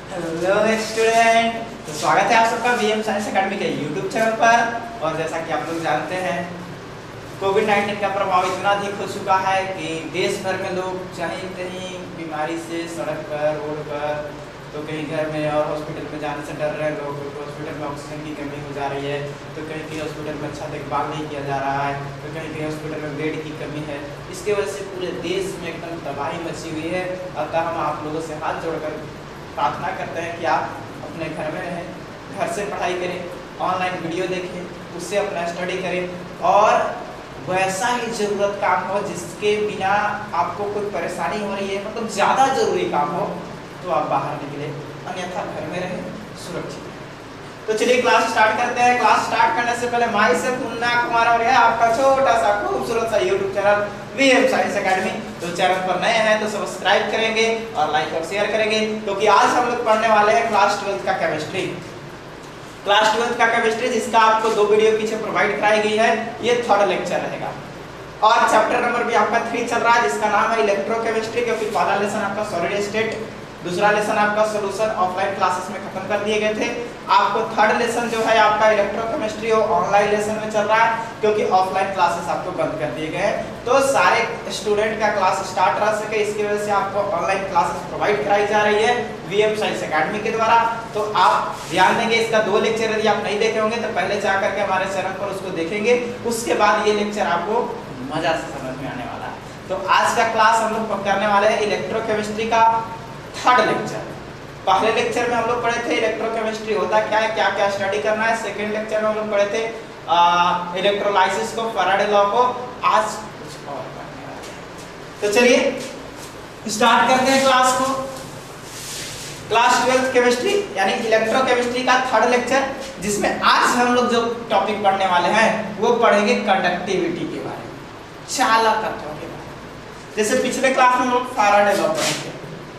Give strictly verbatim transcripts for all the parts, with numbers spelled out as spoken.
Hello student, तो स्वागत है आप सबका वीएम साइंस एकेडमी के यूट्यूब चैनल पर। और जैसा कि आप लोग जानते हैं, कोविड नाइन्टीन का प्रभाव इतना अधिक हो चुका है कि देश भर में लोग चाहे कहीं बीमारी से सड़क पर, रोड पर, तो कहीं घर में और हॉस्पिटल में जाने से डर रहे हैं लोग। तो हॉस्पिटल में ऑक्सीजन की कमी हो जा रही है, तो कहीं कहीं हॉस्पिटल में अच्छा देखभाल नहीं किया जा रहा है, तो कहीं कहीं हॉस्पिटल में बेड की कमी है। इसकी वजह से पूरे देश में एकदम तबाही मची हुई है। अतः हम आप लोगों से हाथ जोड़कर प्रार्थना करते हैं कि आप अपने घर में रहें, घर से पढ़ाई करें, ऑनलाइन वीडियो देखें, उससे अपना स्टडी करें और वैसा ही ज़रूरत काम हो जिसके बिना आपको कोई परेशानी हो रही है, मतलब ज़्यादा ज़रूरी काम हो तो आप बाहर निकलें, अन्यथा घर में रहें, सुरक्षित रहें। तो चलिए क्लास स्टार्ट करते हैं। क्लास स्टार्ट करने से पहले माई से मुन्ना कुमार और है आपका छोटा सा खूबसूरत सा YouTube channel VM science academy. तो चैनल पर नए हैं तो सब्सक्राइब करेंगे और लाइक और शेयर करेंगे, क्योंकि तो आज हम लोग पढ़ने वाले हैं क्लास ट्वेल्थ का केमिस्ट्री। क्लास ट्वेल्थ का केमिस्ट्री जिसका आपको दो वीडियो पीछे प्रोवाइड कराई गई है, ये थर्ड लेक्चर रहेगा। और चैप्टर नंबर भी आपका थ्री चल रहा है जिसका नाम है इलेक्ट्रोकेमिस्ट्री, क्योंकि पहला लेसन आपका सॉलिड स्टेट, दूसरा लेसन आपका सॉल्यूशन ऑफलाइन क्लासेस में खत्म कर दिए गए थे। आपको थर्ड लेसन जो है आपका इलेक्ट्रोकेमिस्ट्री वो ऑनलाइन लेसन में चल रहा है, क्योंकि ऑफलाइन क्लासेस आपको बंद कर दिए गए हैं। तो सारे स्टूडेंट का क्लास स्टार्ट रह सके इसकी वजह से आपको ऑनलाइन क्लासेस प्रोवाइड कराई जा रही है वीएम साइंस एकेडमी के द्वारा। तो आप ध्यान देंगे, इसका दो लेक्चर यदि आप नहीं देखे होंगे तो पहले जा करके हमारे चैनल पर उसको देखेंगे, उसके बाद ये लेक्चर आपको मजा से समझ में आने वाला है। तो आज का क्लास हम लोग करने वाले हैं इलेक्ट्रोकेमिस्ट्री का थर्ड लेक्चर। पहले लेक्चर में हम लोग पढ़े थे इलेक्ट्रोकेमिस्ट्री होता क्या है, क्या क्या स्टडी करना है। सेकंड लेक्चर में हम लोग पढ़े थे इलेक्ट्रोलाइसिस को, फैराडे लॉ को। आज कुछ और पढ़ने वाले हैं। तो चलिए स्टार्ट करते हैं क्लास को। क्लास ट्वेल्थ केमिस्ट्री यानी इलेक्ट्रोकेमिस्ट्री का थर्ड लेक्चर, जिसमें आज हम लोग जो टॉपिक पढ़ने वाले हैं वो पढ़ेंगे कंडक्टिविटी के बारे में, चालक तत्वों के बारे में। जैसे पिछले क्लास में हम लोग फैराडे लॉ पढ़े थे,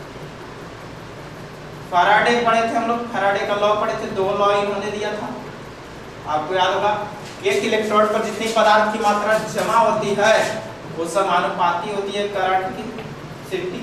फैराडे पढ़े थे हम लोग, फैराडे का लॉ पढ़े थे, दो लॉ इन्होंने दिया था, आपको याद होगा। एक इलेक्ट्रोड पर जितनी पदार्थ की मात्रा जमा होती है वो समानुपाती होती है करंट की सिटी,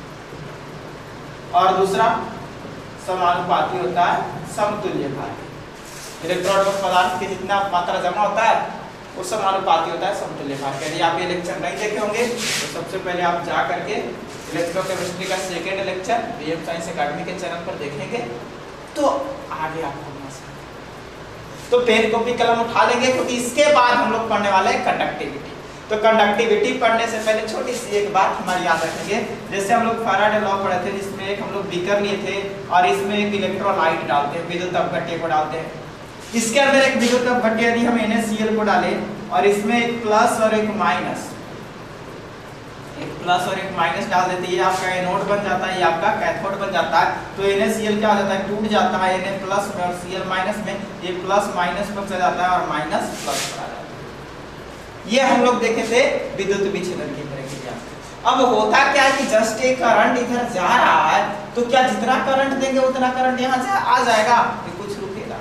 और दूसरा समानुपाती होता है समतुल्य भार। इलेक्ट्रोड पर पदार्थ की जितना मात्रा जमा होता है वो समानुपाती होता है समतुल्य भार। यदि आप ये लेक्चर नहीं देखे होंगे तो सबसे पहले आप जा करके इलेक्ट्रोकेमिस्ट्री का second lecture VM science academy के चैनल पर देखेंगे तो आगे आपको मजा। तो पेन कॉपी कलम उठा लेंगे, क्योंकि इसके बाद हम लोग पढ़ने वाले हैं कंडक्टिविटी। तो कंडक्टिविटी पढ़ने से पहले छोटी सी एक बात हमारी याद रखेंगे। जैसे हम लोग फैराडे लॉ पढ़े थे जिसमें एक हम लोग बीकर लिए थे और इसमें एक इलेक्ट्रोलाइट डालते हैं, विद्युत अपघट्य को डालते हैं। इसके अंदर एक विद्युत अपघट्य यदि हम एन ए सी एल को डालें और इसमें एक प्लस और एक माइनस, एक प्लस और एक माइनस डाल देते हैं, ये आपका एनोड बन जाता है, ये आपका कैथोड बन जाता है। तो एन ए सी एल क्या हो जाता है, टूट जाता है Na प्लस में और Cl माइनस में, ये प्लस माइनस पर चला जाता है और माइनस प्लस पर आ जाता है। ये हम लोग देखे थे विद्युत विच्छेदन की प्रक्रिया। अब होता क्या है कि जस्ट एक करंट इधर जा रहा है, तो क्या जितना करंट देंगे उतना करंट यहाँ से आ जाएगा, ये कुछ रुकेगा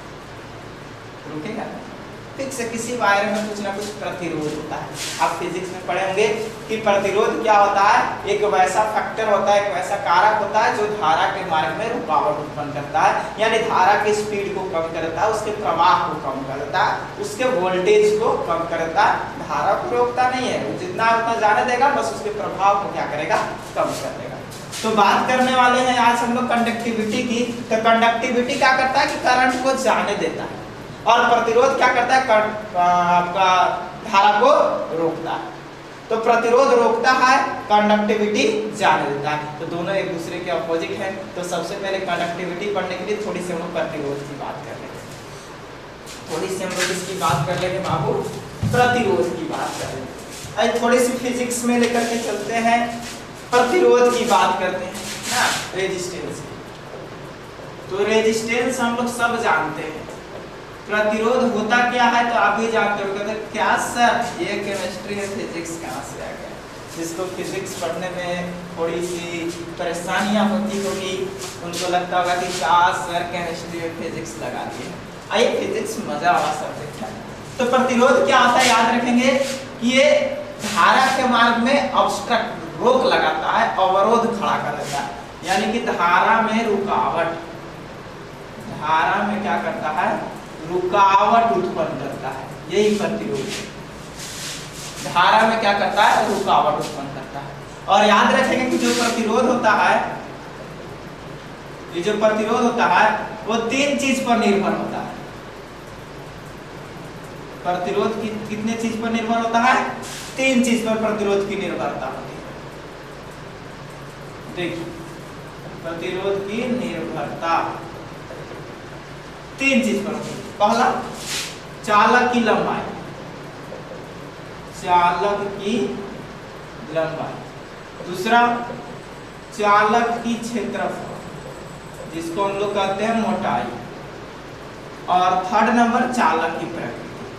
रुकेगा फिक्स है। किसी वायर में कुछ ना कुछ प्रतिरोध होता है। आप फिजिक्स में पढ़े होंगे कि प्रतिरोध क्या होता है, एक वैसा फैक्टर होता है, एक वैसा कारक होता है जो धारा के मार्ग में रुकावट उत्पन्न करता है, यानी धारा की स्पीड को कम करता है, उसके प्रवाह को कम करता है, उसके वोल्टेज को कम करता है। धारा को रोकता नहीं है, वो जितना उतना जाने देगा, बस उसके प्रभाव को क्या करेगा, कम कर देगा। तो बात करने वाले हैं आज हम लोग कंडक्टिविटी की। तो कंडक्टिविटी क्या करता है कि करंट को जाने देता है, और प्रतिरोध क्या करता है, आपका धारा को रोकता है। तो प्रतिरोध रोकता है, कंडक्टिविटी जाने देता है। तो दोनों एक दूसरे के अपोजिट हैं। तो सबसे पहले कंडक्टिविटी पढ़ने के लिए थोड़ी सी हम लोग प्रतिरोध की बात कर लेंगे, थोड़ी सी हम लोग इसकी बात कर लेंगे बाबू, प्रतिरोध की बात कर लेंगे। आज थोड़ी सी फिजिक्स में लेकर के चलते हैं, प्रतिरोध की बात करते हैं ना, रेजिस्टेंस की। तो रेजिस्टेंस हम लोग सब जानते हैं। प्रतिरोध होता क्या है तो आप भी जानते हो। कहते क्या सर ये केमिस्ट्री है, फिजिक्स कहाँ से आ गया। जिसको फिजिक्स पढ़ने में थोड़ी सी परेशानियां होती होगी उनको लगता होगा कि क्या सर केमिस्ट्री में फिजिक्स लगा दिए। आइए, फिजिक्स मजा वाला सब्जेक्ट है। तो प्रतिरोध क्या होता है याद रखेंगे कि ये धारा के मार्ग में ऑब्स्ट्रक्ट रोक लगाता है, अवरोध खड़ा कर देता है, यानी कि धारा में रुकावट धारा में क्या करता है, रुकावट उत्पन्न करता है। यही प्रतिरोध है, धारा में क्या करता है, रुकावट उत्पन्न करता है। और याद रखेंगे कि जो प्रतिरोध होता है, ये जो प्रतिरोध होता है वो तीन चीज पर निर्भर होता है। प्रतिरोध की कितने चीज पर निर्भर होता है, तीन चीज पर प्रतिरोध की निर्भरता होती है। देखिए प्रतिरोध की निर्भरता तीन चीज पर होती है। पहला चालक की लंबाई, चालक की लंबाई। दूसरा चालक की क्षेत्रफल, जिसको हम लोग कहते हैं मोटाई। और थर्ड नंबर चालक की प्रकृति।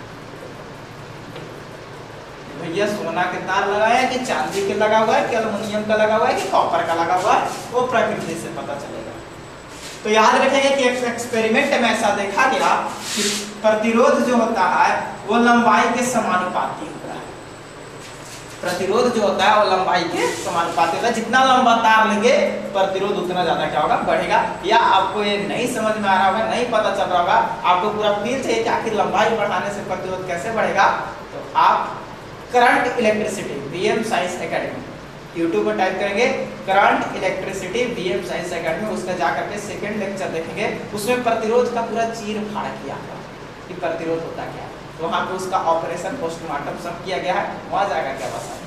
भैया सोना के तार लगाया कि चांदी के लगा हुआ है कि एल्युमिनियम का लगा हुआ है कि कॉपर का लगा हुआ है, वो प्रकृति से पता चलेगा। तो याद रखेंगे कि एक एक्सपेरिमेंट में ऐसा देखा गया कि प्रतिरोध जो होता है वो लंबाई के समानुपाती होता है। प्रतिरोध जो होता है वो लंबाई के समानुपाती होता है। जितना लंबा तार लेंगे प्रतिरोध उतना ज्यादा क्या होगा, बढ़ेगा। या आपको ये नहीं समझ में आ रहा होगा, नहीं पता चल रहा होगा, आपको पूरा फील चाहिए कि आखिर लंबाई बढ़ाने से प्रतिरोध कैसे बढ़ेगा, तो आप current electricity BM science academy YouTube पर टाइप करेंगे, current electricity BM science academy, उसका जाकर के सेकंड लेक्चर देखेंगे। उसमें प्रतिरोध का पूरा चीर फाड़ किया हुआ कि प्रतिरोध होता क्या है, तो वहाँ पे उसका ऑपरेशन पोस्टमार्टम सब किया गया है, वहाँ जाकर क्या बता।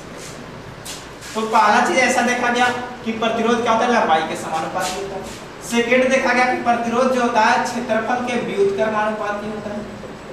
तो पहला चीज ऐसा देखा गया कि प्रतिरोध क्या होता है, लंबाई के समानुपाती होता है। सेकंड देखा गया कि प्रतिरोध जो होता है क्षेत्रफल के व्युत्क्रमानुपाती होता है।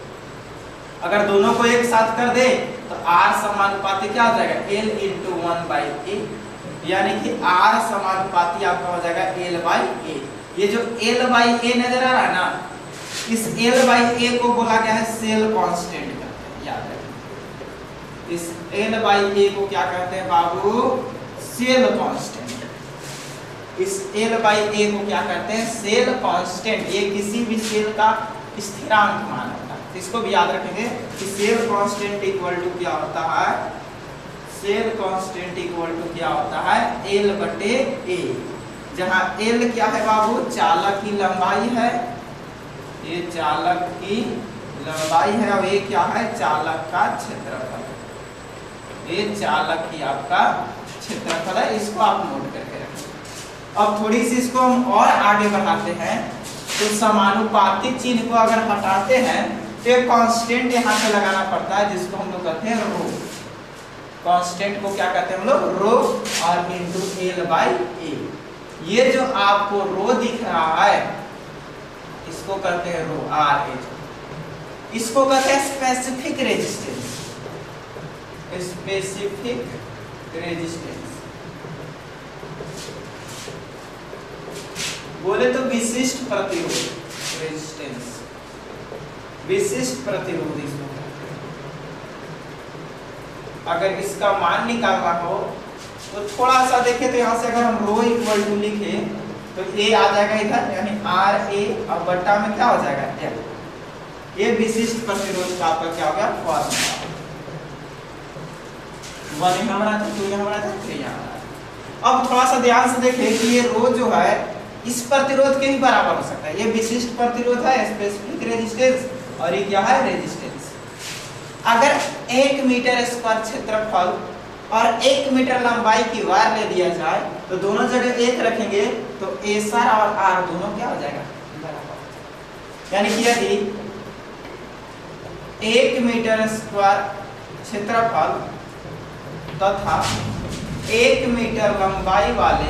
अगर दोनों को एक साथ कर दे तो R समानुपाती क्या हो जाएगा, L into one by A, यानी कि R समानुपाती आपका हो जाएगा L बाई ए। ये जो L बाई ए नजर आ रहा है ना, इस L बाई ए को बोला गया है सेल कांस्टेंट कहते हैं, याद रखिए। इस L बाई ए को क्या कहते हैं बाबू, सेल कांस्टेंट। इस L बाई ए को क्या कहते हैं, सेल कांस्टेंट। ये किसी भी सेल का स्थिरांक मान होता है। इसको भी याद रखेंगे कि सेल कांस्टेंट इक्वल टू क्या होता है, सेल कांस्टेंट इक्वल टू क्या होता है, L बटे ए। जहां L क्या है बाबू, चालक की लंबाई है, ये चालक की लंबाई है, और ये क्या है, चालक का क्षेत्रफल। ये चालक की आपका क्षेत्रफल है, इसको आप नोट करके रखें। अब थोड़ी सी इसको हम और आगे बढ़ाते हैं, तो समानुपातिक चिन्ह को अगर हटाते हैं तो एक कांस्टेंट यहाँ पे लगाना पड़ता है, जिसको हम लोग कहते हैं रो। कांस्टेंट को क्या कहते हैं हम लोग, रो, और इंटू एल बाई ए। ये जो आपको रो दिख रहा है इसको कहते हैं रो, आर ए। इसको कहते हैं स्पेसिफिक रेजिस्टेंस, स्पेसिफिक रेजिस्टेंस। बोले तो विशिष्ट प्रतिरोध, रेजिस्टेंस, विशिष्ट प्रतिरोध इसको। अगर इसका मान निकालना हो तो थोड़ा सा देखें, तो यहाँ से अगर हम रो इक्वल टू लिखे तो ए आ जाएगा इधर, यानी आर ए, और बट्टा में क्या हो जाएगा, एल। ये विशिष्ट प्रतिरोध का आपका क्या हो गया, फॉर्मूला। वन यहाँ बना था, टू यहाँ बना था, थ्री यहाँ बना था। अब थोड़ा सा ध्यान से देखें कि ये रो जो है इस प्रतिरोध के भी बराबर हो सकता है। ये विशिष्ट प्रतिरोध है, स्पेसिफिक रेजिस्टेंस, और ये क्या है, रेजिस्टेंस। अगर एक मीटर स्क्वायर क्षेत्रफल और एक मीटर लंबाई की वायर ले दिया जाए तो दोनों जगह एक रखेंगे तो एसआर और आर दोनों क्या हो जाएगा, बराबर। यानी कि यदि एक मीटर स्क्वायर क्षेत्रफल तथा एक मीटर लंबाई वाले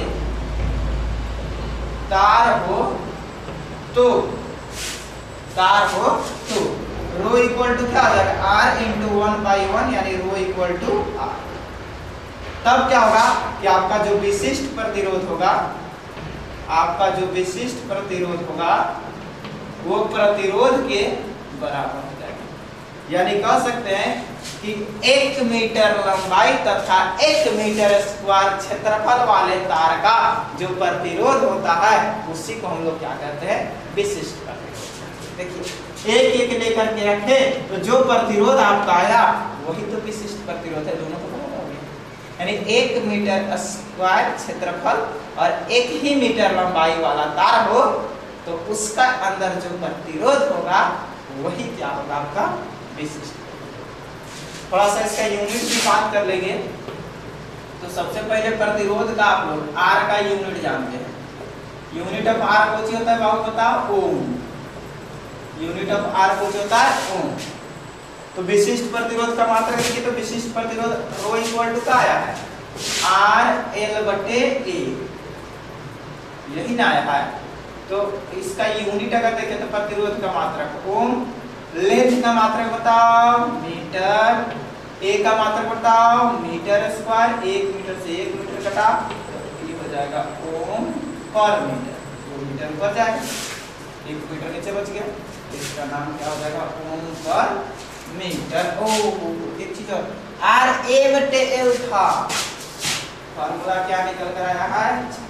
तार हो तो तार हो तो रो इक्वल टू क्या हो जाएगा, R into one by one, यानी रो इक्वल टू आर। तब क्या होगा कि आपका जो विशिष्ट प्रतिरोध होगा, आपका जो विशिष्ट प्रतिरोध होगा वो प्रतिरोध के बराबर हो जाएगा। यानी कह सकते हैं कि एक मीटर लंबाई तथा एक मीटर स्क्वायर क्षेत्रफल वाले तार का जो प्रतिरोध होता है उसी को हम लोग क्या कहते हैं, विशिष्ट प्रतिरोध। देखिए एक एक लेकर के रखे तो जो प्रतिरोध आपका आया वही तो विशिष्ट प्रतिरोध है, दोनों को बराबर हो गया। यानी एक मीटर स्क्वायर क्षेत्रफल और एक ही मीटर लंबाई वाला तार हो तो उसका अंदर जो प्रतिरोध होगा वही क्या होगा आपका विशिष्ट। थोड़ा सा इसका यूनिट की बात कर लेंगे। तो सबसे पहले प्रतिरोध का आप लोग आर का यूनिट जानते हैं। यूनिट ऑफ आर कौन सी होता है बाबू बताओ? ओम। यूनिट ऑफ आर कौन सी होता है? ओम। तो विशिष्ट प्रतिरोध का मात्रक देखिए, तो विशिष्ट प्रतिरोध रो इक्वल टू क्या आया है? आर एल बटे ए, यही ना आया है। तो इसका यूनिट अगर देखें तो प्रतिरोध का मात्रक ओम, लेंथ का मात्रक बताओ मीटर, ए का मात्रक बताओ मीटर स्क्वायर, एक मीटर से एक मीटर कटा तो ये हो जाएगा ओम पर मीटर, दो मीटर ऊपर जाएगा, एक मीटर नीचे बच गया, इसका नाम क्या हो जाएगा? ओम पर मीटर। ओ एक चीज और, आर ए बटे एल था, फार्मूला क्या निकल कर आया है?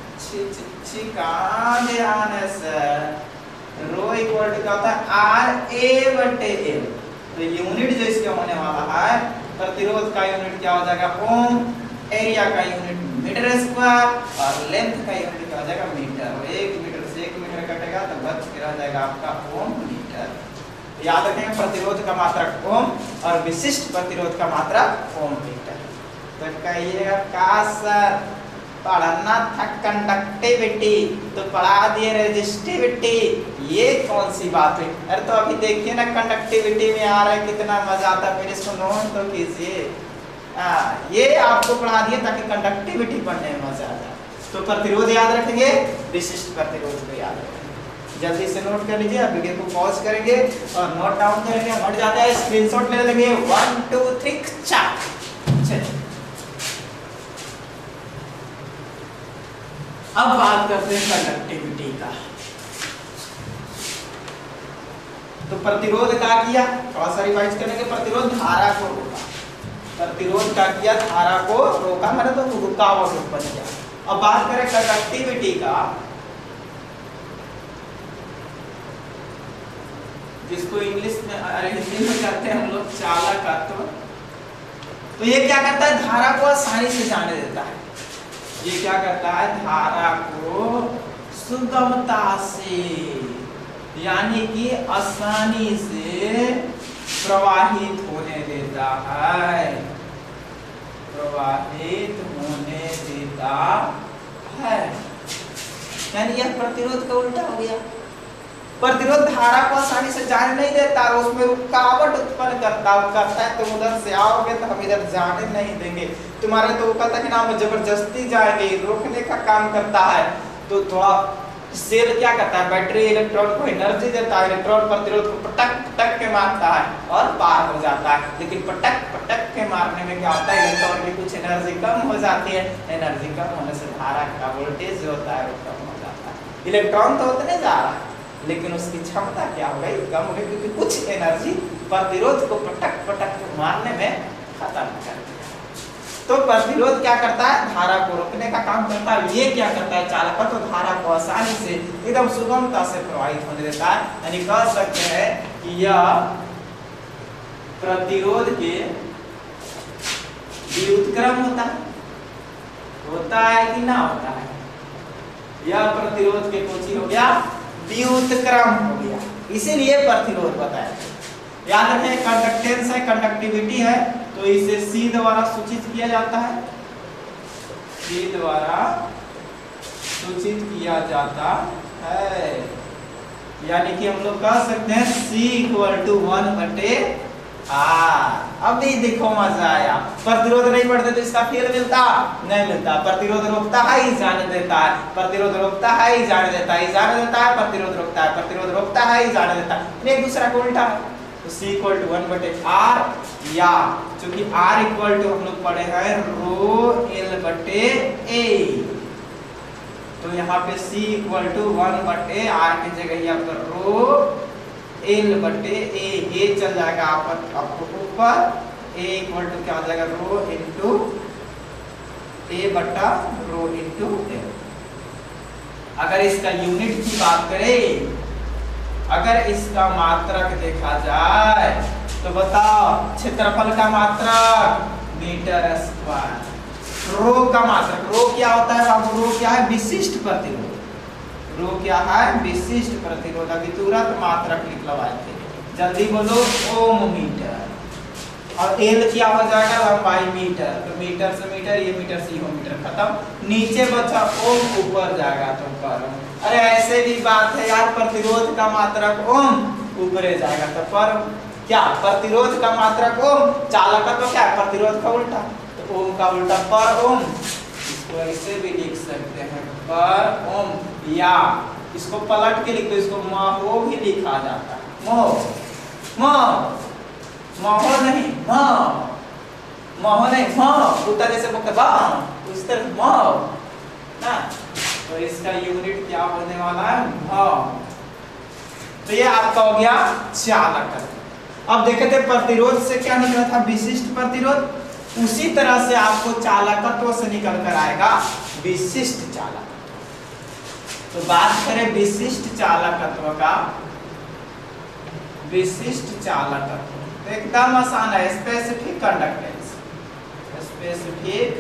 ध्यान है सर, रो इक्वल टू क्या होता है? आर ए बटे एल। तो यूनिट जो इसके होने वाला है, प्रतिरोध का यूनिट क्या हो जाएगा? ओम, एरिया का यूनिट मीटर स्क्वायर और लेंथ का यूनिट क्या हो जाएगा? मीटर। और एक मीटर से एक मीटर कटेगा तो बच के रह जाएगा आपका ओम मीटर। याद रखें प्रतिरोध का मात्रक ओम और विशिष्ट प्रतिरोध का मात्रक ओम मीटर। तो कहिएगा का सर पढ़ना था कंडक्टिविटी तो पढ़ा दिए रेजिस्टिविटी, ये कौन सी बात है? अरे तो अभी देखिए ना कंडक्टिविटी में आ रहा है कितना मजा आता है, फिर इसको नोट तो कीजिए। ये आपको पढ़ा दिए ताकि कंडक्टिविटी पढ़ने में मजा आ जाए। तो प्रतिरोध याद रखेंगे, विशिष्ट प्रतिरोध को याद रखेंगे। जल्दी से नोट कर लीजिए, वीडियो को पॉज करेंगे और नोट डाउन करेंगे। हट जाता है, स्क्रीनशॉट ले लेंगे। वन टू थ्री चार। चलिए अब बात करते हैं कंडक्टिविटी का। तो प्रतिरोध क्या किया? थोड़ा सा रिवाइज करेंगे। प्रतिरोध धारा को रोका, प्रतिरोध क्या किया? धारा को रोका, मैंने तो रुकावट उत्पन्न किया। अब बात करें कंडक्टिविटी का, जिसको इंग्लिश में अरे हिंदी में कहते हैं हम लोग चालकत्व। तो ये क्या करता है? धारा को आसानी से जाने देता है। ये क्या करता है? धारा को सुगमता से यानी कि आसानी से प्रवाहित होने देता है, प्रवाहित होने देता है। यानी यह प्रतिरोध का उल्टा हो गया। प्रतिरोध धारा को आसानी से जाने नहीं देता, उसमें रुकावट उत्पन्न करता करता है। तुम उधर से आओगे तो हम इधर जाने नहीं देंगे, तुम्हारे तो कहता है कि ना हम जबरदस्ती जाएंगे, रोकने का काम करता है। तो थोड़ा सेल क्या करता है? बैटरी इलेक्ट्रॉन को एनर्जी देता है, इलेक्ट्रॉन प्रतिरोध को पटक पटक के मारता है और पार हो जाता है। लेकिन पटक पटक के मारने में क्या होता है? इलेक्ट्रॉन की कुछ एनर्जी कम हो जाती है, एनर्जी कम होने से धारा का वोल्टेज जो होता है वो कम हो जाता है। इलेक्ट्रॉन तो उतने जा रहा है लेकिन उसकी क्षमता क्या हो गई? कम हो गई, क्योंकि कुछ एनर्जी प्रतिरोध को पटक पटक मारने में खत्म कर दिया। तो प्रतिरोध क्या करता है? धारा को रोकने का काम करता है। ये क्या करता है? चालकत्व तो धारा को आसानी से एकदम सुगमता से प्रवाहित होने देता है। यानी कह सकते हैं कि यह प्रतिरोध के व्युत्क्रम होता है, होता है कि ना होता है? यह प्रतिरोध के कुछ हो गया व्युत्क्रम हो गया, इसीलिए प्रतिरोध बताया। याद रखें कंडक्टेंस है, कंडक्टिविटी है, तो इसे सी द्वारा सूचित किया जाता है, सी द्वारा सूचित किया जाता है। यानी कि हम लोग कह सकते हैं सी इक्वल टू वन बटे आर। अभी देखो मजा आया। प्रतिरोध नहीं बढ़ते तो इसका फेल मिलता नहीं मिलता। प्रतिरोध रोकता है ही जाने देता है, प्रतिरोध रोकता है ही जाने देता है, जाने देता है प्रतिरोध रोकता है, प्रतिरोध रोकता है ही जाने देता है। एक दूसरा को उल्टा है। तो सी इक्वल टू वन बटे आर, या चूंकि आर इक्वल टू हम लोग पढ़े हैं रो एल बटे ए, तो यहाँ पे सी इक्वल टू वन बटे आर की जगह यहाँ पर रो एल बटे ए, ए चल जाएगा आपको ऊपर, ए इक्वल टू क्या हो जाएगा? रो इंटू ए बटा रो इंटू एल। अगर इसका यूनिट की बात करें, अगर इसका मात्रक देखा जाए तो बताओ क्षेत्रफल का मात्रक मीटर स्क्वायर, रो का मात्रक, रो क्या होता है बाबू? रो क्या है? विशिष्ट प्रतिरोध। रो क्या है विशिष्ट प्रतिरोध। अभी तुरंत मात्रक निकलवाए थे, जल्दी बोलो ओम मीटर। और एल क्या हो जाएगा लंबाई मीटर, तो मीटर से मीटर, ये मीटर से ये मीटर, खत्म। नीचे बचा ओम, ऊपर जाएगा तो पर। अरे ऐसे भी बात है यार, प्रतिरोध का मात्रक ओम, ऊपरे जाएगा तो पर। क्या प्रतिरोध का मात्रक ओम, चालकत्व तो क्या है प्रतिरोध का उल्टा, तो ओम का उल्टा पर ओम। इसको ऐसे भी लिख सकते हैं पर ओम, या इसको पलट के लिख दो, इसको महो भी लिखा जाता है। महो महो महो नहीं महो, महो नहीं महो, उल्टा जैसे बोलते बाम उस तरह महो ना। तो इसका यूनिट क्या होने वाला है महो। तो ये आपका हो गया चालकत्व। अब देखे थे प्रतिरोध से क्या निकला था विशिष्ट प्रतिरोध, उसी तरह से आपको चालकत्व से निकल कर आएगा विशिष्ट चालकत्व। तो बात करें विशिष्ट चालकत्व का, विशिष्ट चालकत्व तो एकदम आसान है, स्पेसिफिक कंडक्टेंस, स्पेसिफिक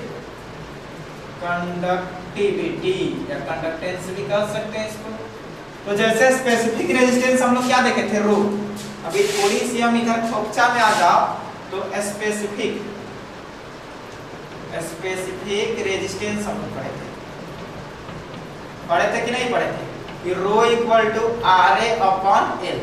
कंडक्टिविटी या कंडक्टेंस भी कह सकते हैं इसको। तो जैसे स्पेसिफिक रेजिस्टेंस हम लोग क्या देखे थे रो, अभी थोड़ी सी हम इधर खोपचा में आ जाओ तो स्पेसिफिक स्पेसिफिक रेजिस्टेंस हम लोग पढ़े थे, पढ़े थे कि नहीं पढ़े थे कि rho equal to R A upon L,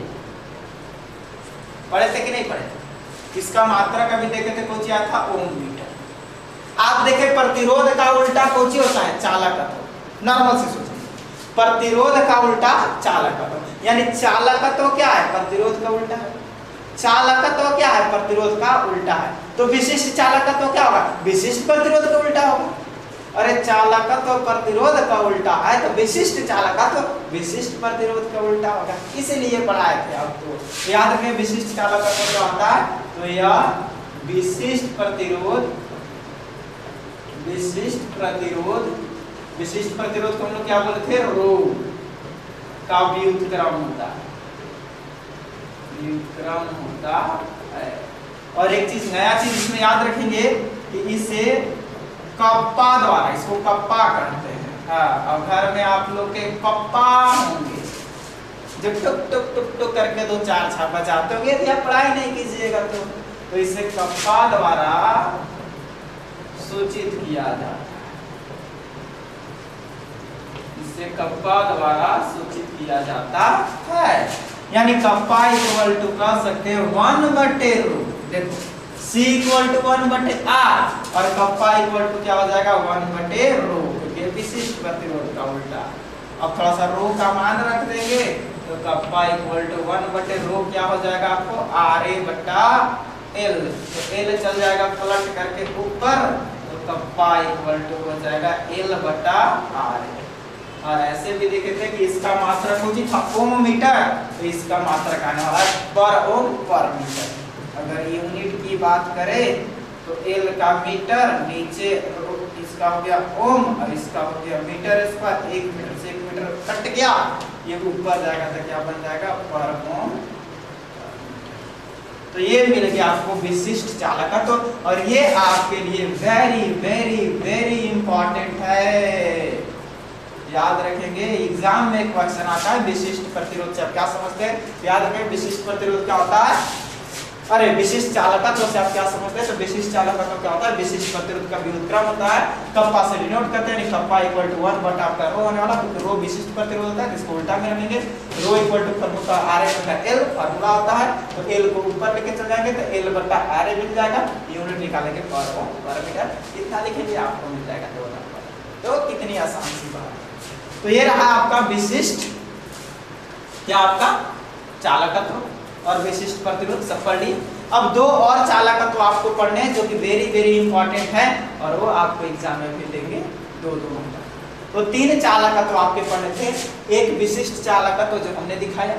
पढ़े थे कि नहीं पढ़े थे। इसका मात्रक अभी देखे थे कौन आया था ओम मीटर। आप देखे प्रतिरोध का उल्टा कौन होता है चालकत्व, नॉर्मल से सोचिए प्रतिरोध का उल्टा चालकत्व, यानी चालकत्व क्या है प्रतिरोध का उल्टा है, चालकत्व क्या है प्रतिरोध का उल्टा है। तो विशिष्ट चालकत्व क्या होगा विशिष्ट प्रतिरोध का उल्टा होगा। अरे चालकत्व प्रतिरोध का उल्टा है तो विशिष्ट चालकत्व विशिष्ट प्रतिरोध का उल्टा होगा, इसीलिए पढ़ाए थे आपको। याद रखें विशिष्ट चालकत्व क्या होता है, तो यह विशिष्ट प्रतिरोध, विशिष्ट प्रतिरोध, विशिष्ट प्रतिरोध को हम लोग क्या बोले थे रो का व्युत्क्रम होता है, व्युत्क्रम होता है। और एक चीज नया चीज इसमें याद रखेंगे कि इसे कप्पा द्वारा, इसको कप्पा कहते हैं। हाँ, अब घर में आप लोग के कप्पा होंगे जो टुक टुक टुक टुक करके दो चार छापा जाते होंगे, यदि आप पढ़ाई नहीं कीजिएगा तो, तो इसे कप्पा द्वारा सूचित किया जाता है, इसे कप्पा द्वारा सूचित किया जाता है। यानी कप्पा इक्वल टू कह सकते हैं वन बटे रो, देखो C इक्वल टू वन बटे आर और कप्पा इक्वल टू क्या हो जाएगा वन बटे रो, क्योंकि विशिष्ट प्रतिरोध का उल्टा। अब थोड़ा सा रो का मान रख देंगे तो कप्पा इक्वल टू वन बटे रो क्या हो जाएगा आपको आर ए बटा एल, तो एल चल जाएगा पलट करके ऊपर, तो कप्पा इक्वल टू हो जाएगा एल बटा आर। और ऐसे भी देखे थे कि इसका मात्रक हो जी था ओम मीटर, तो इसका मात्रक आने वाला है पर ओम पर मीटर। अगर यूनिट की बात करें तो एल का मीटर, नीचे इसका हो गया ओम और इसका हो गया मीटर स्क्वायर, एक मीटर से एक मीटर कट गया, ये ऊपर जाएगा तो क्या बन जाएगा पर ओम। तो ये मिल गया आपको विशिष्ट चालकत्व, तो और ये आपके लिए वेरी वेरी वेरी इंपॉर्टेंट है, याद रखेंगे। एग्जाम में एक क्वेश्चन आता है विशिष्ट प्रतिरोध से आप क्या समझते हैं, याद रखें विशिष्ट प्रतिरोध क्या होता है, अरे विशिष्ट चालकत्व से आप क्या समझते हैं, तो विशिष्ट चालकत्व क्या होता है विशिष्ट प्रतिरोध का व्युत्क्रम होता है, कप्पा से डिनोट करते हैं, कप्पा इक्वल टू वन बटा आपका रो होने वाला, क्योंकि रो विशिष्ट प्रतिरोध होता है, इसको उल्टा में रखेंगे, rho equal to formula R A बटा एल फॉर्मूला होता है, तो एल को ऊपर लेके चल जाएंगे तो एल बटा आर ए मिल जाएगा, यूनिट निकालेंगे पर ओम पर मीटर, इतना लिखेंगे आपको मिल जाएगा दो नंबर। तो कितनी आसान सी बात है। तो ये रहा आपका विशिष्ट क्या आपका चालकत्व और विशिष्ट प्रतिरोध सब पढ़ ली। अब दो और चालकत्व आपको पढ़ने हैं जो कि वेरी वेरी इंपॉर्टेंट है और वो आपको एग्जाम में भी देंगे दो दो नंबर। तो तीन चालकत्व आपके पढ़ने थे, एक विशिष्ट चालकत्व जो हमने दिखाया।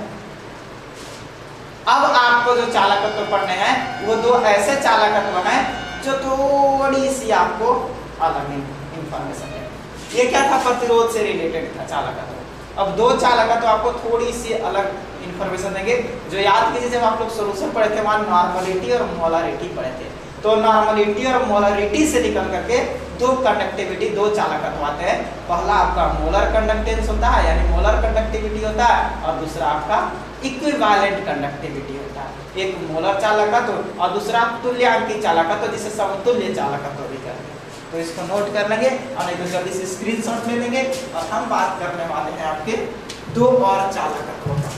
अब आपको जो चालकत्व पढ़ने हैं वो दो ऐसे चालकत्व हैं जो थोड़ी सी आपको अलग इंफॉर्मेशन है। ये क्या था प्रतिरोध से रिलेटेड था चालकत्व। अब दो चालकत्व आपको थोड़ी सी अलग इंफॉर्मेशन देंगे जो याद कीजिए जब आप लोग सॉल्यूशन पढ़े थे वहां नॉर्मलिटी और मोलारिटी पढ़े थे। तो नॉर्मलिटी और मोलरिटी से निकल करके दो कंडक्टिविटी, दो चालकत्व आते हैं। पहला आपका मोलर कंडक्टेंस होता है यानी मोलर कंडक्टिविटी होता है, और दूसरा आपका इक्विवेलेंट कंडक्टिविटी होता है। एक मोलर चालकत्व और दूसरा तुल्यांकी चालकत्व, जिसे समतुल्य चालकत्व भी कहते हैं। तो इसको नोट कर लेंगे और नहीं तो जल्दी से स्क्रीनशॉट ले लेंगे। और हम बात करने वाले हैं आपके दो और चालकत्वों का।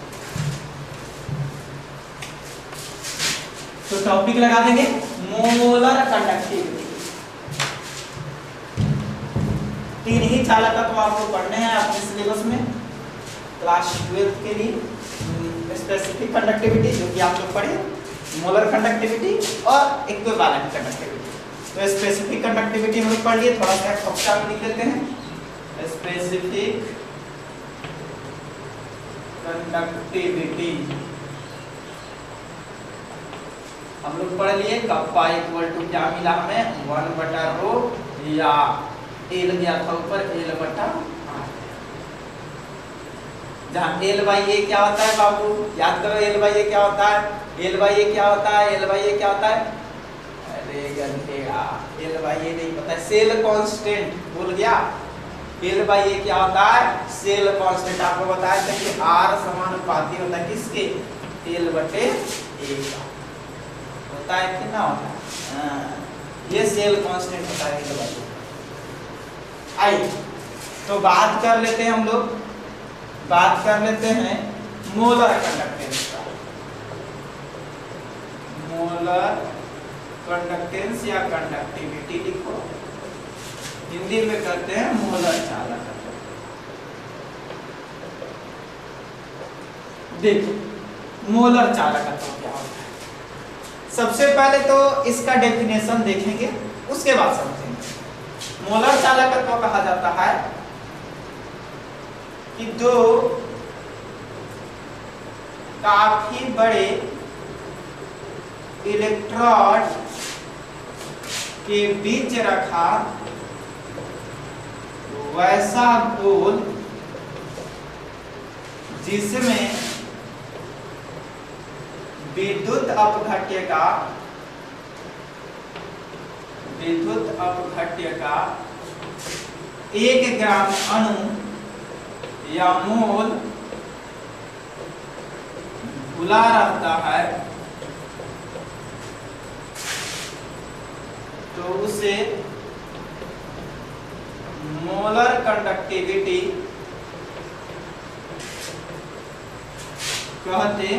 तो टॉपिक लगा देंगे मोलर कंडक्टिविटी। तीन ही चालकत्व आपको पढ़ने हैं अपने सिलेबस में क्लास ट्वेल्थ के लिए। स्पेसिफिक कंडक्टिविटी जो कि आप लोग पढ़े, मोलर कंडक्टिविटी और इक्विवेलेंट कंडक्टिविटी। तो स्पेसिफिक कंडक्टिविटी हम लोग पढ़ लिए, थोड़ा सा कक्षा में लिख लेते हैं। स्पेसिफिक कंडक्टिविटी हम लोग पढ़ लिए। कप्पा इक्वल टू क्या मिला हमें, वन बटा रो, या एल गया था ऊपर, एल बटा आर। जहाँ एल बाई ए क्या होता है बाबू, याद करो एल बाई ए क्या होता है, एल बाई ए क्या होता है, एल बाई ए क्या होता है, अरे गंधेड़ा, एल बाई ए नहीं पता है, सेल कांस्टेंट भूल गया। एल बाई ए क्या होता है, सेल कांस्टेंट। आपको बताया था कि आर समानुपाती होता है किसके, एल बटे ए का होता है कि ना होता है। हाँ, ये सेल कांस्टेंट होता है एल बाई ए। आइए तो बात कर लेते हैं हम लोग, बात कर लेते हैं मोलर कंडक्टेंस का। मोलर कंडक्टेंस या कंडक्टिविटी लिखो, हिंदी में करते हैं मोलर चालकत्व। देखो मोलर चालकत्व क्या होता है। सबसे पहले तो इसका डेफिनेशन देखेंगे, उसके बाद समझेंगे। मोलर चालकत्व कहा जाता है कि दो काफी बड़े इलेक्ट्रोड के बीच रखा वैसा गोल जिसमें विद्युत अपघट्य का विद्युत अपघट्य का एक ग्राम अणु या मोल खुला रहता है, तो उसे मोलर कंडक्टिविटी कहते।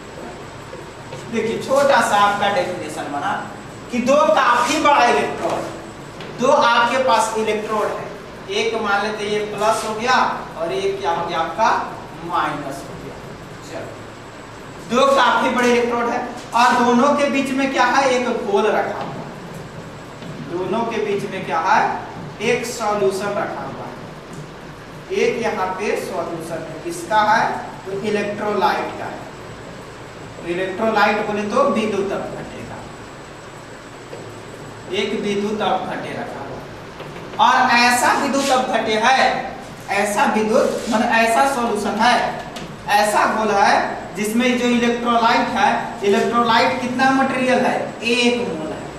देखिए छोटा सा आपका डेफिनेशन बना कि दो काफी बड़ा इलेक्ट्रोड, दो आपके पास इलेक्ट्रोड है, एक मान लेते ये प्लस हो गया और एक क्या हो गया आपका माइनस हो गया। चलो दो काफी बड़े इलेक्ट्रोड है और दोनों के बीच में क्या है, एक गोल रखा हुआ है। दोनों के बीच में क्या है, एक सॉल्यूशन रखा हुआ है। एक यहाँ पे सॉल्यूशन है, किसका है, तो इलेक्ट्रोलाइट का है। तो इलेक्ट्रोलाइट बोले तो विद्युत अपघट्य का, एक विद्युत अपघट्य रखा हुआ। और ऐसा विद्युत अपघट्य है, ऐसा विद्युत मान ऐसा सॉल्यूशन है, ऐसा गोल है जिसमें जो इलेक्ट्रोलाइट है, इलेक्ट्रोलाइट कितना मटेरियल है, एक मोल है,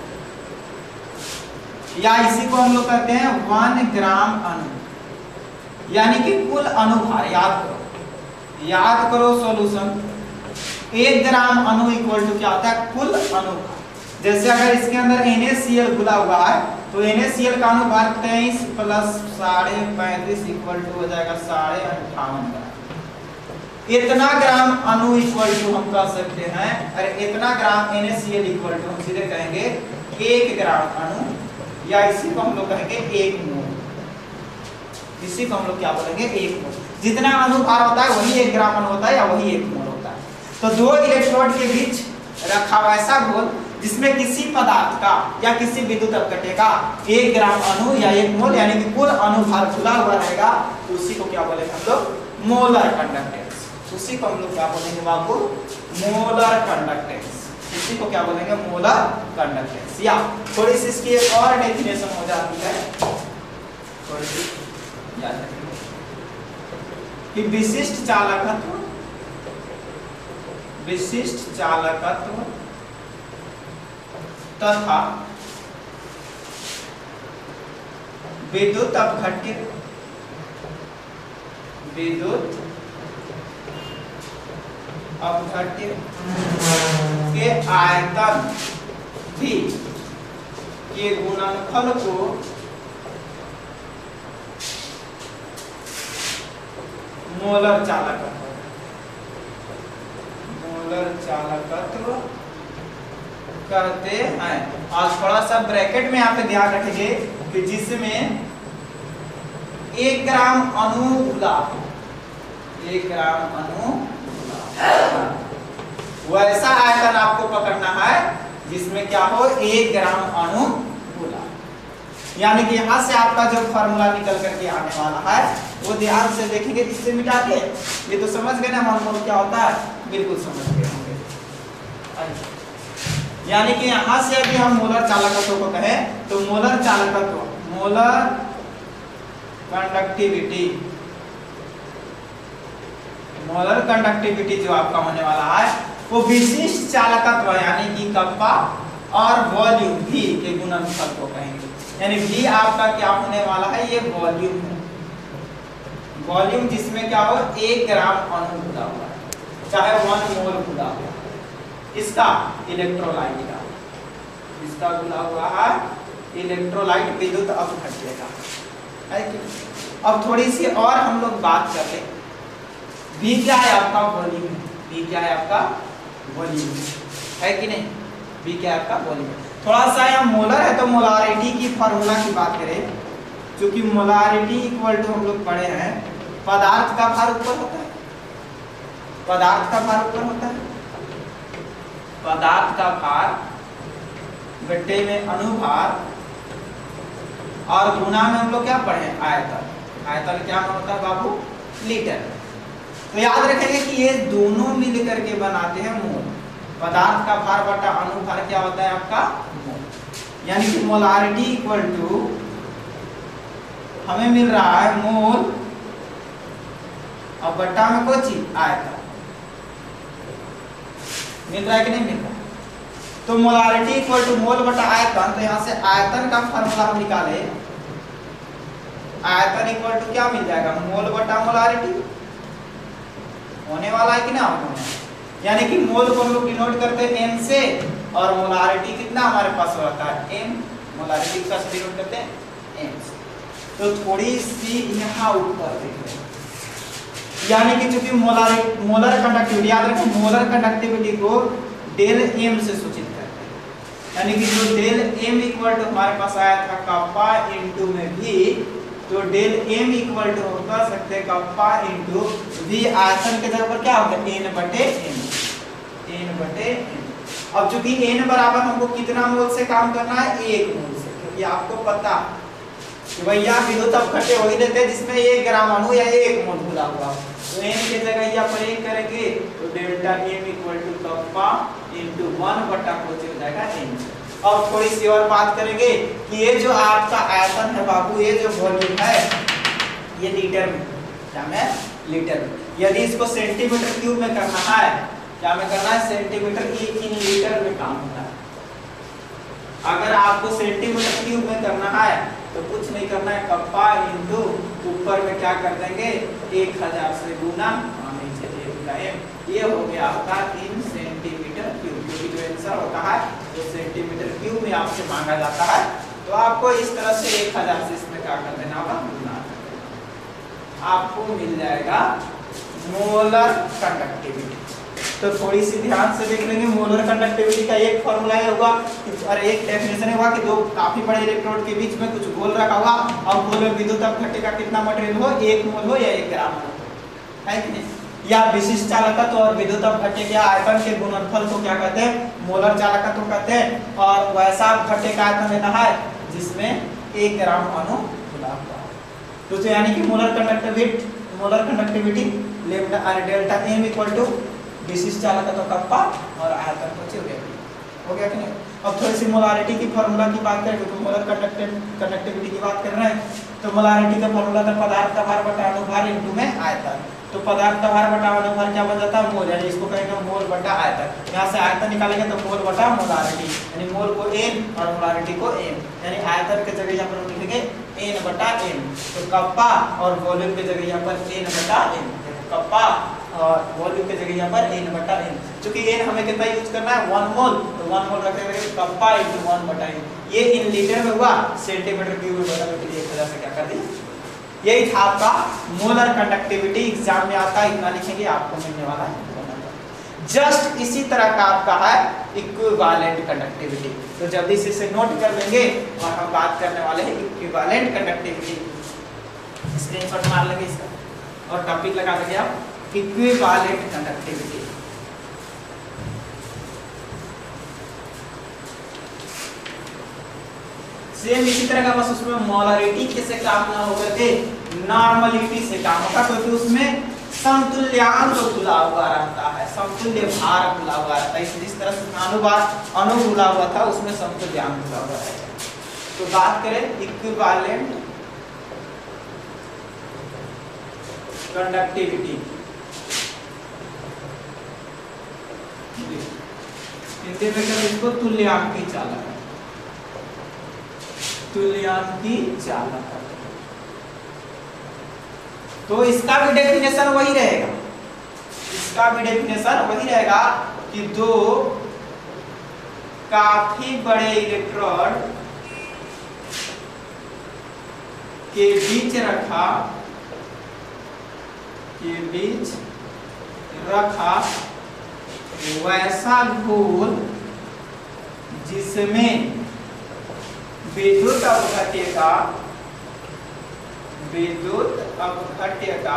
या इसी को हम लोग कहते हैं वन ग्राम अणु, यानी कि कुल अणुभार। याद करो, याद करो सॉल्यूशन, एक ग्राम अणु इक्वल टू क्या होता है, कुल अणुभार। जैसे अगर इसके अंदर एन ए सी एल घुला हुआ है तो एन ए सी एल का अणुभार तेईस प्लस साढ़े पैंतीस इक्वल टू हो जाएगा साढ़े अंठावन ग्राम। इतना ग्राम अणु इक्वल टू हम कह सकते हैं, अरे इतना gram N A C L equal to हम सीधे कहेंगे एक ग्राम अणु, या इसी को हम लोग कहेंगे एक मोल। इसी को हम लोग क्या बोलेंगे, एक मोल। जितना अणुभार होता है वही एक ग्राम अणु होता है या वही एक मोल होता है। तो दो इलेक्ट्रोड के बीच रखा हुआ ऐसा गोल जिसमें किसी पदार्थ का या किसी विद्युत अपघट्य का एक ग्राम अणु या एक मोल यानी कि कुल अणुभार खुला हुआ रहेगा, तो उसी को क्या बोलेंगे हम लोग, मोलर कंडक्टेंस। उसी को हम लोग क्या बोलेंगे बाबू, मोलर कंडक्टेंस। इसी को क्या बोलेंगे, मोलर कंडक्टेंस। या थोड़ी सी इसकी एक और डेफिनेशन हो जाती है, थोड़ी सी याद रखिए कि विशिष्ट चालकत्व, विशिष्ट चालकत्व तथा विद्युत अपघट्य विद्युत अपघट्य के आयतन भी के गुणनफल को मोलर चालकत्व मोलर चालकत्व कहते हैं। और थोड़ा सा ब्रैकेट में यहाँ पे ध्यान रखेंगे कि जिसमें एक ग्राम अणु गुलाब एक ग्राम अणु वैसा आयतन आपको पकड़ना है जिसमें क्या हो एक ग्राम अणु गुलाब। यानी कि यहाँ से आपका जो फॉर्मूला निकल करके आने वाला है वो ध्यान से देखेंगे, इससे मिटा के ये तो समझ गए ना मोल क्या होता है, बिल्कुल समझ गए होंगे। यानी कि यहाँ से अभी हम मोलर चालकत्व को कहें तो मोलर चालकत्व मोलर कंडक्टिविटी मोलर कंडक्टिविटी जो आपका होने वाला है वो विशिष्ट चालकत्व यानी कि कप्पा और वॉल्यूम V के गुणनफल को कहेंगे। यानी V आपका क्या होने वाला है, ये वॉल्यूम है, वॉल्यूम जिसमें क्या हो एक ग्राम अणु घुला हुआ है चाहे वन मोल घुला हुआ है। इसका इलेक्ट्रोलाइट का इसका घुला हुआ है इलेक्ट्रोलाइट विद्युत अपघट्य का है कि। अब थोड़ी सी और हम लोग बात कर ले, V क्या है आपका वॉल्यूम, V क्या है आपका वॉल्यूम है कि नहीं, V क्या है आपका वॉल्यूम। थोड़ा सा यहाँ मोलर है तो मोलारिटी की फॉर्मूला की बात करें, क्योंकि मोलारिटी इक्वल टू हम लोग पढ़े हैं पदार्थ का भार ऊपर होता है पदार्थ का भार ऊपर होता है पदार्थ का भार गड्ढे में अनुभार और गुना में हम लोग क्या पढ़े आयतन। आयतन क्या होता है बाबू, लीटर। तो याद रखेंगे कि ये दोनों मिल करके बनाते हैं मोल। पदार्थ का भार बटा अनुभार क्या होता है आपका मोल। यानी कि मोलारिटी इक्वल टू हमें मिल रहा है मोल और बट्टा में कोई चीज आयतन मिल रहा है कि नहीं मिल रहा। तो मोलारिटी इक्वल टू मोल बटा आयतन, तो यहाँ से आयतन का फॉर्मूला हम निकाले, आयतन इक्वल टू क्या मिल जाएगा मोल बटा मोलारिटी होने वाला है कि ना होने। यानी कि मोल को हम लोग डिनोट करते हैं एम से और मोलारिटी कितना हमारे पास रहता है एम, मोलारिटी का डिनोट करते हैं एम से। तो थोड़ी सी यहाँ ऊपर देखें, यानी कि चूंकि मोलर मोलर कंडक्टिविटी याद रखें मोलर कंडक्टिविटी को डेल एम से सूचित करते हैं। यानी कि जो डेल एम इक्वल टू हमारे पास आया था कप्पा इनटू में भी, तो डेल एम इक्वल टू कर सकते हैं कप्पा इनटू वी आयतन के जगह पर क्या होगा एन बटे एम एन बटे एन। अब चूंकि एन बराबर हमको कितना मोल से काम करना है एक मोल से, क्योंकि आपको पता कि भैया विद्युत अपघट्य वही देते हैं जिसमें एक ग्राम अणु या एक मोल घुला हुआ। तो एन की जगह यहाँ पर एक करेंगे तो delta M equal to kappa into one बटा कोच हो जाएगा एन। अब थोड़ी सी और बात करेंगे कि ये जो आपका आयतन है बाबू, ये जो वॉल्यूम है ये लीटर में क्या में लीटर में। यदि इसको सेंटीमीटर क्यूब में करना है, क्या में करना है सेंटीमीटर इन लीटर में काम होता है। अगर आपको सेंटीमीटर क्यूब में करना है तो कुछ नहीं करना है, कप्पा इंटू ऊपर में क्या कर देंगे एक हजार से गुना नीचे का एम, ये हो गया आपका इन सेंटीमीटर क्यूब। क्योंकि जो आंसर होता है वो सेंटीमीटर क्यूब में आपसे मांगा जाता है, तो आपको इस तरह से एक हजार से इसमें क्या कर देना होगा गुना, आपको मिल जाएगा मोलर कंडक्टिविटी। तो थोड़ी सी ध्यान से देख लेंगे, मोलर कंडक्टिविटी का एक फॉर्मूला होगा और एक डेफिनेशन होगा कि दो काफी बड़े इलेक्ट्रोड के बीच में कुछ गोल रखा होगा और गोल में विद्युत अपघट्य का कितना मटेरियल हो, एक मोल हो या एक ग्राम हो, है कि नहीं। या विशिष्ट चालकत्व और विद्युत अपघट्य के आयतन के गुणनफल को क्या कहते हैं मोलर चालकत्व कहते हैं। और वैसा अपघट्य का आयतन लेना है जिसमें एक ग्राम अणु खुला हुआ है। तो यानी कि molar conductivity molar conductivity lambda और डेल्टा एम इक्वल टू विशिष्ट चालकत्व कप्पा और आयतन को हो गया हो गया कि नहीं। अब थोड़ी सी मोलारिटी की फॉर्मूला की बात करें, तो मोलर कंडक्टिविटी की बात कर रहे हैं, तो मोलारिटी का फॉर्मूला था पदार्थ का भार बटा अनुभार इनटू में आयतन। तो पदार्थ का भार बटा अनुभार क्या बन जाता है मोल, यानी इसको कहेंगे मोल बटा आयतन। यहाँ से आयतन निकालेंगे तो मोल बटा मोलारिटी, यानी मोल मोल को एन और मोलारिटी को एम, यानी आयतन के जगह यहाँ पर हम लिखेंगे एन बटा एम। तो कप्पा और वॉल्यूम के जगह यहाँ पर एन बटा एम, कप्पा और वॉल्यूम के जगह यहाँ पर एन बटा एन। चूंकि एन हमें कितना यूज करना है, वन मोल, तो वन मोल रख देंगे कप्पा इंटू वन बटा एन। ये इन लीटर में हुआ, सेंटीमीटर क्यूब में बदलने के लिए एक वजह से क्या कर दी। यही था आपका मोलर कंडक्टिविटी, एग्जाम में आता है, इतना लिखेंगे आपको मिलने वाला है। जस्ट इसी तरह का आपका है इक्विवेलेंट कंडक्टिविटी। तो जल्दी से इसे नोट कर लेंगे और हम बात करने वाले हैं इक्विवेलेंट कंडक्टिविटी। स्क्रीनशॉट मार लेंगे इसका और टॉपिक लगा देंगे आप इक्विवेलेंट कंडक्टिविटी। सेम इसी तरह का, बस उसमें मोलरिटी से काम ना होकर के नॉर्मलिटी से काम होगा, क्योंकि तो उसमें समतुल्यांक खुला हुआ रहता है, समतुल्य भार खुला हुआ रहता है। जिस तरह से अनुभार अणु खुला हुआ था उसमें समतुल्यांक खुला हुआ है। तो बात करें इक्विवेलेंट कंडक्टिविटी, हिंदी में कहते हैं इसको तुल्यांकी चालक, तुल्यांकी चालक। तो इसका भी डेफिनेशन वही रहेगा, इसका भी डेफिनेशन वही रहेगा कि दो काफी बड़े इलेक्ट्रोड के बीच रखा के बीच रखा वैसा घोल जिसमें विद्युत अपघट्य का विद्युत अपघट्य का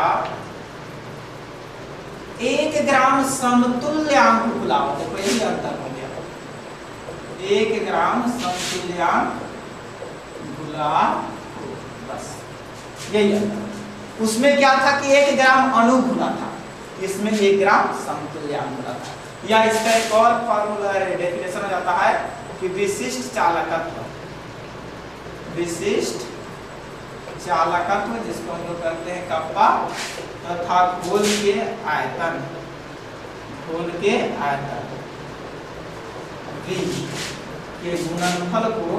एक ग्राम समतुल्यांक खुला हो। देखो यही अंतर हो गया, एक ग्राम समतुल्यांक खुला, बस यही अंतर। उसमें क्या था कि एक ग्राम अणु खुला था, इसमें एक ग्राम समतुल्यांक खुला था। या इसका एक और फॉर्मूला डेफिनेशन हो जाता है कि विशिष्ट चालकत्व, विशिष्ट चालकत्व जिसको हम लोग कहते हैं कप्पा, तथा घोल के आयतन, घोल के आयतन V के गुणनफल को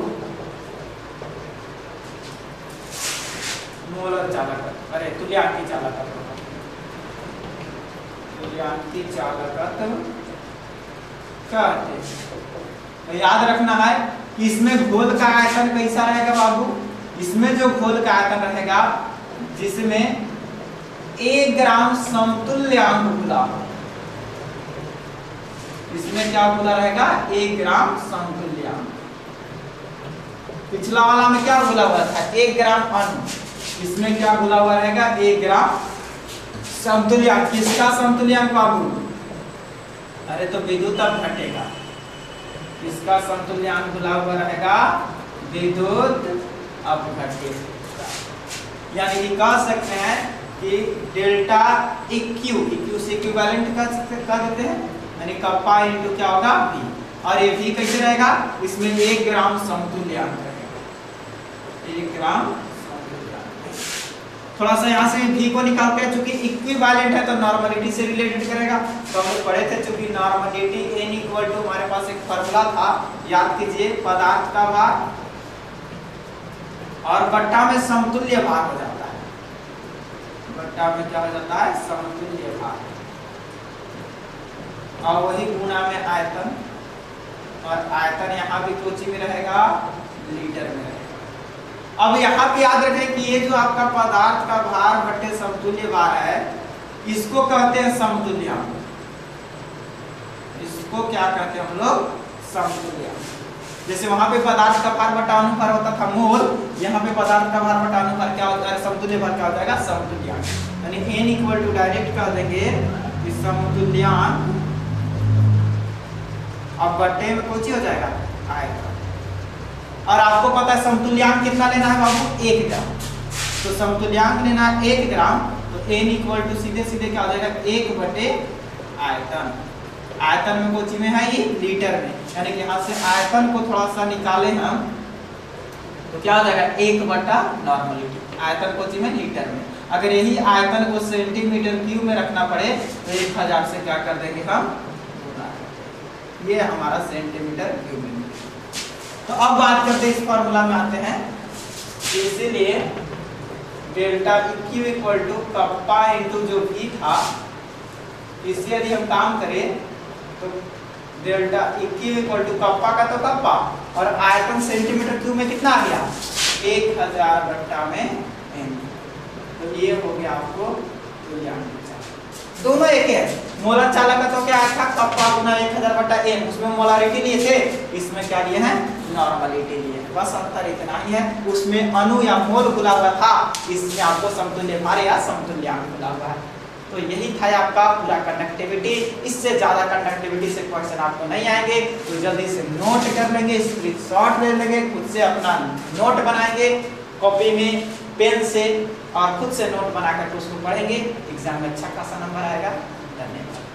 मोलर चालकत्व, अरे तुल्यांकी चालकत्व, तुल्यांकी चालकत्व कहते हैं। तो याद रखना है कि इसमें घोल का आयतन कैसा रहेगा बाबू, इसमें जो घोल का आयतन रहेगा जिसमें एक ग्राम समतुल्यांक खुला, इसमें क्या खुला रहेगा, एक ग्राम समतुल्यांक। पिछला वाला में क्या खुला हुआ था, एक ग्राम अणु, इसमें क्या खुला हुआ रहेगा, एक ग्राम समतुल्यांक। किसका समतुल्यांक बाबू, अरे तो विद्युत अपघट्य का, इसका समतुल्यांक खुला हुआ रहेगा विद्युत अपघट्य। यानी कि कह सकते हैं कि डेल्टा इक्यू, इक्यू से इक्विवेलेंट कह सकते कह देते हैं, यानी कप्पा इनटू क्या होगा V, और ये V कैसे रहेगा, इसमें एक ग्राम समतुल्यांक रहेगा, एक ग्राम समतुल्यांक। थोड़ा सा यहाँ से V को निकालते हैं, चूंकि इक्विवेलेंट है तो नॉर्मलिटी से रिलेटेड करेगा। तो हम लोग पढ़े थे चूंकि नॉर्मलिटी n इक्वल टू, हमारे पास एक फॉर्मूला था, याद कीजिए, पदार्थ का भार और बट्टा में समतुल्य भार हो जाता है, बट्टा में क्या हो जाता है, समतुल्य भार, और वही गुणा में आयतन, और आयतन यहाँ भी कोची में रहेगा, लीटर में रहेगा। अब यहाँ पे याद रखें कि ये जो आपका पदार्थ का भार बट्टे समतुल्य भार है, इसको कहते हैं समतुल्यांक, इसको क्या कहते हैं हम लोग, समतुल्यांक। जैसे वहां पे पदार्थ का भार बटा अनुभार होता था मोल, यहाँ पे पदार्थ का भार बटा अनुभार क्या होता है, समतुल्य भार क्या हो जाएगा, समतुल्यांक। यानी n इक्वल टू डायरेक्ट कह देंगे कि समतुल्यांक, अब बट्टे में कुछ ही हो जाएगा आएगा। और आपको पता है समतुल्यांक कितना लेना है बाबू, एक ग्राम। तो समतुल्यांक लेना है एक ग्राम, तो n इक्वल टू सीधे सीधे क्या हो जाएगा, एक बटे आयतन। आयतन में कोची में है ये, लीटर में, यानी कि यहाँ से आयतन को थोड़ा सा निकाले हम तो क्या हो जाएगा, एक बटा नॉर्मलिटी, आयतन कोची में लीटर में। अगर यही आयतन को सेंटीमीटर क्यूब में रखना पड़े तो एक हजार से क्या कर देंगे हम, ये हमारा सेंटीमीटर क्यूब में। तो अब बात करते हैं इस फॉर्मूला में आते हैं, इसीलिए delta Q equal to kappa into जो भी था, इससे यदि हम काम करें तो delta Q equal to kappa का तो कप्पा और आयतन सेंटीमीटर क्यूब में कितना आ गया, एक हजार बट्टा में एन। तो ये हो गया आपको तुल्यांक चालक। दोनों एक है। मोलर चालक का तो क्या आया था, कप्पा गुना एक हजार बट्टा एन, उसमें मोलारिटी लिए थे, इसमें क्या लिए हैं, नॉर्मलिटी लिए। बस अंतर इतना ही है, उसमें अणु या मोल खुला हुआ था, इसमें आपको समतुल्य भार या समतुल्यांक खुला हुआ है। तो यही था आपका पूरा कंडक्टिविटी। इससे ज्यादा कंडक्टिविटी से क्वेश्चन आपको नहीं आएंगे, तो जल्दी से नोट कर लेंगे, स्क्रीनशॉट ले लेंगे, खुद से अपना नोट बनाएंगे कॉपी में पेन से और खुद से नोट बना कर उसको पढ़ेंगे, एग्जाम में अच्छा खासा नंबर आएगा। धन्यवाद।